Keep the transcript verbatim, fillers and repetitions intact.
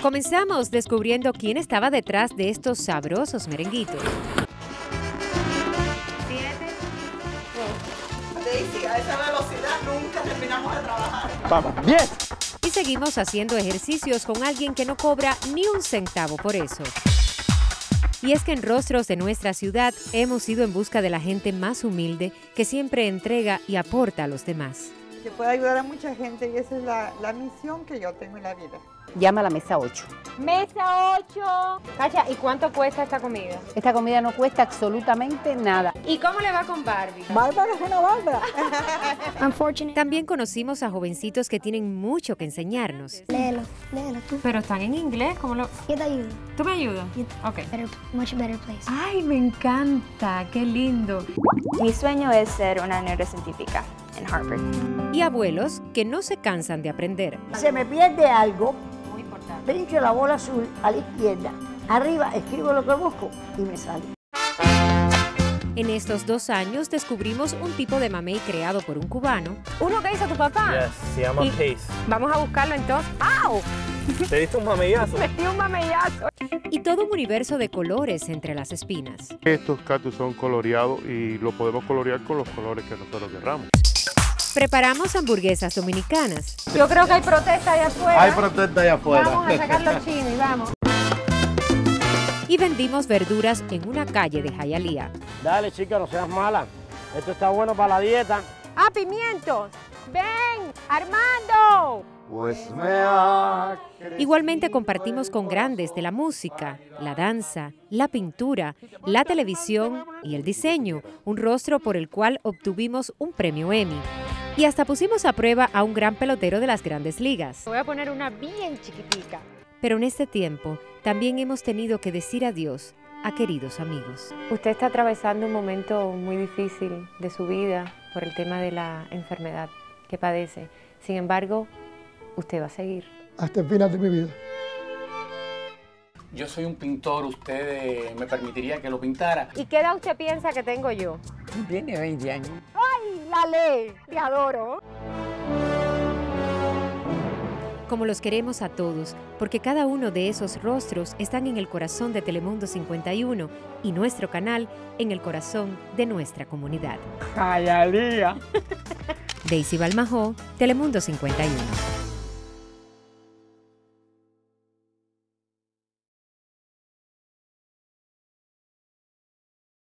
Comenzamos descubriendo quién estaba detrás de estos sabrosos merenguitos. Daisy, a esa velocidad nunca terminamos de trabajar. Vamos, bien. Y seguimos haciendo ejercicios con alguien que no cobra ni un centavo por eso. Y es que en Rostros de nuestra ciudad hemos ido en busca de la gente más humilde que siempre entrega y aporta a los demás. Que pueda ayudar a mucha gente y esa es la, la misión que yo tengo en la vida. Llama a la mesa ocho. Mesa ocho. Cacha, ¿y cuánto cuesta esta comida? Esta comida no cuesta absolutamente nada. ¿Y cómo le va con Barbie? Bárbara es una Bárbara. También conocimos a jovencitos que tienen mucho que enseñarnos. Léelo, léelo tú. Pero están en inglés, ¿cómo lo...? Yo te ayudo. ¿Tú me ayudas? Ok. Better, much better place. Ay, me encanta, qué lindo. Mi sueño es ser una neurocientífica en Harvard. Y abuelos que no se cansan de aprender. Se me pierde algo, Muy importante. pincho la bola azul a la izquierda, arriba escribo lo que busco y me sale. En estos dos años descubrimos un tipo de mamey creado por un cubano. ¿Uno que hizo tu papá? Yes, se llama Y- Pace. Vamos a buscarlo entonces. ¡Au! ¿Te diste un mamellazo? Me dio un mamellazo. Y todo un universo de colores entre las espinas. Estos cactus son coloreados y lo podemos colorear con los colores que nosotros querramos. Preparamos hamburguesas dominicanas. Yo creo que hay protesta allá afuera. Hay protesta allá afuera. Vamos a sacar los chinos y vamos. Y vendimos verduras en una calle de Hialeah. Dale, chica, no seas mala. Esto está bueno para la dieta. ¡Ah, pimientos! ¡Ven, Armando! Pues me ha... Igualmente compartimos con grandes de la música, la danza, la pintura, la televisión y el diseño, un rostro por el cual obtuvimos un premio Emmy. Y hasta pusimos a prueba a un gran pelotero de las Grandes Ligas. Voy a poner una bien chiquitica. Pero en este tiempo también hemos tenido que decir adiós a queridos amigos. Usted está atravesando un momento muy difícil de su vida por el tema de la enfermedad que padece. Sin embargo, usted va a seguir. Hasta el final de mi vida. Yo soy un pintor, ¿usted eh, me permitiría que lo pintara? ¿Y qué edad usted piensa que tengo yo? Tiene veinte años. ¡Ay, la ley! Te adoro. Como los queremos a todos, porque cada uno de esos rostros están en el corazón de Telemundo cincuenta y uno y nuestro canal en el corazón de nuestra comunidad. Hialeah. Daisy Balmajó, Telemundo cincuenta y uno.